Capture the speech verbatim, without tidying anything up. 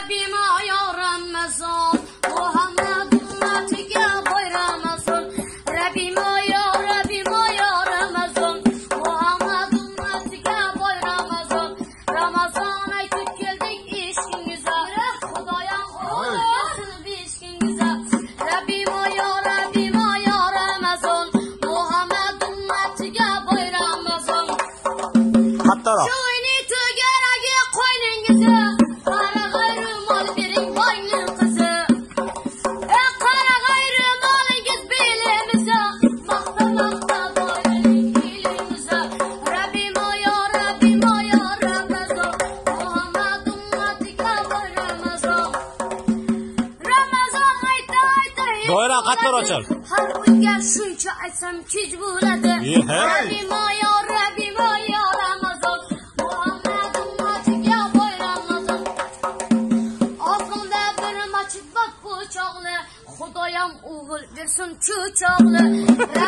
Rabbim ya Ramazan Muhammed ümmetiga bayram olsun. Rabbim ya Rabbim ya Ramazan Muhammed ümmetiga bayram olsun. Ramazan aytib keldik ishqingizga Xudoyam o'rnatib ishqingizga. Rabbim ya Rabbim ya Ramazan Muhammed ümmetiga bayram olsun. Kattaroq. Sho'yni to'garagi qo'yningizga qara g'ayri mol bering boyning qizi. E qara g'ayri molingiz belimizga maqta maqta doiring elimizga. Rabbim ya Rabbim ya Ramazon Muhammed ummatiga Ramazon. Ramazon ayta ayta Doira qatlar ochar. har kunga shuncha aytsam kech bo'ladi. Rabbim ya Rabbim ya Ramazon Muhammed ummatiga bayram olsun. Oqilda bir machit bak po'choqli Xudoyam o'g'il bersin cho'choqli.